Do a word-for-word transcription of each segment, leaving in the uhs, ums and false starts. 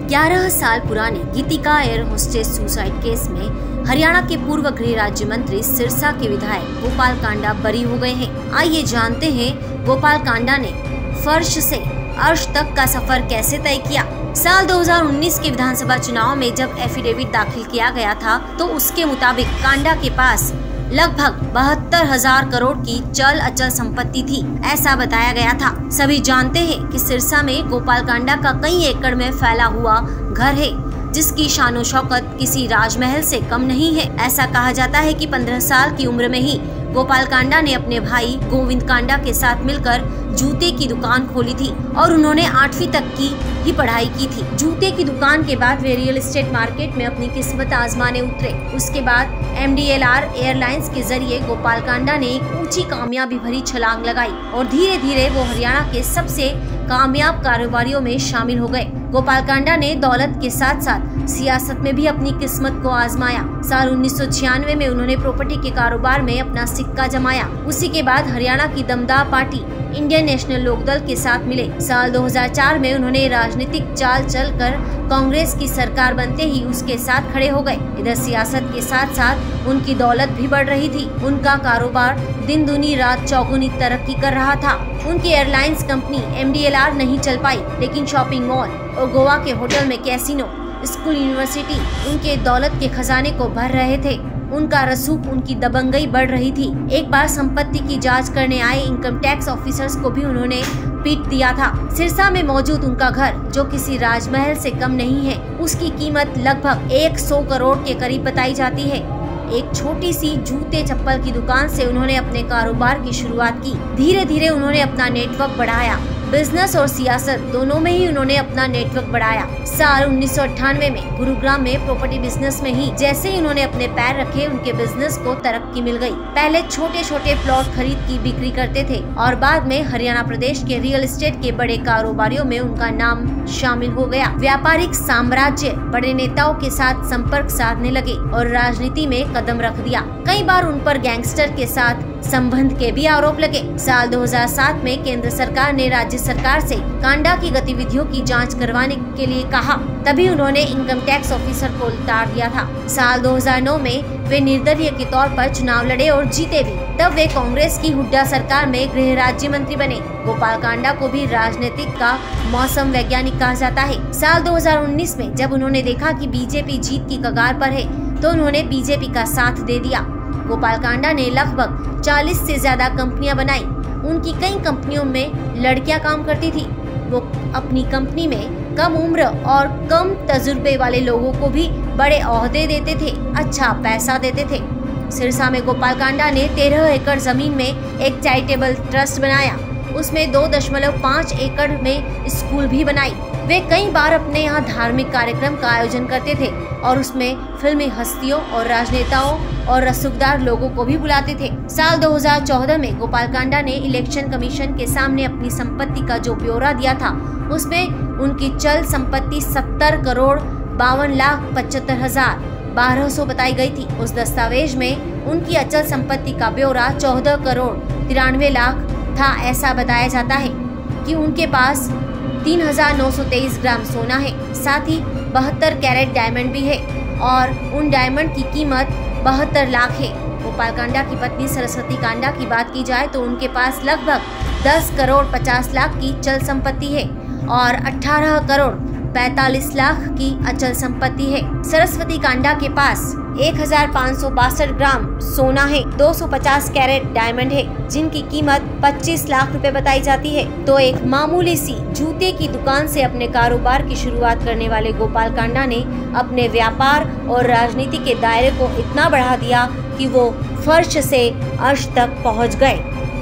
ग्यारह साल पुराने Geetika air hostess suicide case में हरियाणा के पूर्व गृह राज्य मंत्री सिरसा के विधायक गोपाल कांडा बरी हो गए हैं। आइए जानते हैं गोपाल कांडा ने फर्श से अर्श तक का सफर कैसे तय किया। साल दो हज़ार उन्नीस के विधानसभा चुनाव में जब एफिडेविट दाखिल किया गया था तो उसके मुताबिक कांडा के पास लगभग बहत्तर हजार करोड़ की चल अचल संपत्ति थी, ऐसा बताया गया था। सभी जानते हैं कि सिरसा में गोपाल कांडा का कई एकड़ में फैला हुआ घर है, जिसकी शानो शौकत किसी राजमहल से कम नहीं है। ऐसा कहा जाता है कि पंद्रह साल की उम्र में ही गोपाल कांडा ने अपने भाई गोविंद कांडा के साथ मिलकर जूते की दुकान खोली थी और उन्होंने आठवीं तक की ही पढ़ाई की थी। जूते की दुकान के बाद वे रियल एस्टेट मार्केट में अपनी किस्मत आजमाने उतरे। उसके बाद M D L R airlines के जरिए गोपाल कांडा ने एक ऊंची कामयाबी भरी छलांग लगाई और धीरे धीरे वो हरियाणा के सबसे कामयाब कारोबारियों में शामिल हो गए। गोपाल कांडा ने दौलत के साथ साथ सियासत में भी अपनी किस्मत को आजमाया। साल उन्नीस सौ छियानवे में उन्होंने प्रॉपर्टी के कारोबार में अपना सिक्का जमाया। उसी के बाद हरियाणा की दमदार पार्टी इंडियन नेशनल लोकदल के साथ मिले। साल दो हज़ार चार में उन्होंने राजनीतिक चाल चलकर कांग्रेस की सरकार बनते ही उसके साथ खड़े हो गए। इधर सियासत के साथ साथ उनकी दौलत भी बढ़ रही थी। उनका कारोबार दिन दुनी रात चौगुनी तरक्की कर रहा था। उनकी airlines company M D L R नहीं चल पाई, लेकिन शॉपिंग मॉल और गोवा के होटल में कैसीनो, स्कूल, यूनिवर्सिटी उनके दौलत के खजाने को भर रहे थे। उनका रसूख, उनकी दबंगई बढ़ रही थी। एक बार संपत्ति की जांच करने आए इनकम टैक्स ऑफिसर्स को भी उन्होंने पीट दिया था। सिरसा में मौजूद उनका घर, जो किसी राजमहल से कम नहीं है, उसकी कीमत लगभग सौ करोड़ के करीब बताई जाती है। एक छोटी सी जूते चप्पल की दुकान से उन्होंने अपने कारोबार की शुरुआत की। धीरे धीरे उन्होंने अपना नेटवर्क बढ़ाया। बिजनेस और सियासत दोनों में ही उन्होंने अपना नेटवर्क बढ़ाया। साल उन्नीस सौ अट्ठानवे में गुरुग्राम में प्रॉपर्टी बिजनेस में ही जैसे ही उन्होंने अपने पैर रखे, उनके बिजनेस को तरक्की मिल गई। पहले छोटे छोटे प्लॉट खरीद की बिक्री करते थे और बाद में हरियाणा प्रदेश के रियल एस्टेट के बड़े कारोबारियों में उनका नाम शामिल हो गया। व्यापारिक साम्राज्य बड़े नेताओं के साथ संपर्क साधने लगे और राजनीति में कदम रख दिया। कई बार उन पर गैंगस्टर के साथ संबंध के भी आरोप लगे। साल दो हज़ार सात में केंद्र सरकार ने राज्य सरकार से कांडा की गतिविधियों की जांच करवाने के लिए कहा, तभी उन्होंने इनकम टैक्स ऑफिसर को उतार दिया था। साल दो हज़ार नौ में वे निर्दलीय के तौर पर चुनाव लड़े और जीते भी। तब वे कांग्रेस की हुड्डा सरकार में गृह राज्य मंत्री बने। गोपाल कांडा को भी राजनीतिक का मौसम वैज्ञानिक कहा जाता है। साल दो हज़ार उन्नीस में जब उन्होंने देखा कि बीजेपी जीत की कगार पर है, तो उन्होंने बीजेपी का साथ दे दिया। गोपाल कांडा ने लगभग चालीस से ज्यादा कंपनियां बनाई। उनकी कई कंपनियों में लड़कियां काम करती थी। वो अपनी कंपनी में कम उम्र और कम तजुर्बे वाले लोगों को भी बड़े ओहदे देते थे, अच्छा पैसा देते थे। सिरसा में गोपाल कांडा ने तेरह एकड़ जमीन में एक चैरिटेबल ट्रस्ट बनाया। उसमें दो दशमलव पाँच एकड़ में स्कूल भी बनाई। वे कई बार अपने यहाँ धार्मिक कार्यक्रम का आयोजन करते थे और उसमें फिल्मी हस्तियों और राजनेताओं और रसूखदार लोगों को भी बुलाते थे। साल दो हज़ार चौदह में गोपाल कांडा ने इलेक्शन कमीशन के सामने अपनी संपत्ति का जो ब्यौरा दिया था, उसमें उनकी चल संपत्ति सत्तर करोड़ बावन लाख पचहत्तर हजार बारह सौ बताई गई थी। उस दस्तावेज में उनकी अचल संपत्ति का ब्यौरा चौदह करोड़ तिरानवे लाख था। ऐसा बताया जाता है कि उनके पास तीन हजार नौ सौ तेईस ग्राम सोना है, साथ ही बहत्तर कैरेट डायमंड भी है और उन डायमंड की कीमत बहत्तर लाख है। गोपाल कांडा की पत्नी सरस्वती कांडा की बात की जाए तो उनके पास लगभग दस करोड़ पचास लाख की चल संपत्ति है और अठारह करोड़ पैंतालीस लाख की अचल संपत्ति है। सरस्वती कांडा के पास एक हजार पाँच सौ बासठ ग्राम सोना है, दो सौ पचास कैरेट डायमंड है, जिनकी कीमत पच्चीस लाख रुपए बताई जाती है। तो एक मामूली सी जूते की दुकान से अपने कारोबार की शुरुआत करने वाले गोपाल कांडा ने अपने व्यापार और राजनीति के दायरे को इतना बढ़ा दिया कि वो फर्श से अर्श तक पहुँच गए।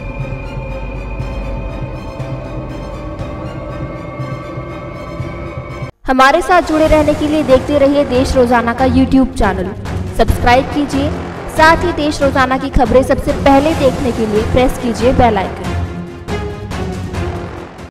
हमारे साथ जुड़े रहने के लिए देखते रहिए देश रोजाना का यूट्यूब चैनल। सब्सक्राइब कीजिए, साथ ही देश रोजाना की खबरें सबसे पहले देखने के लिए प्रेस कीजिए बेल आइकन।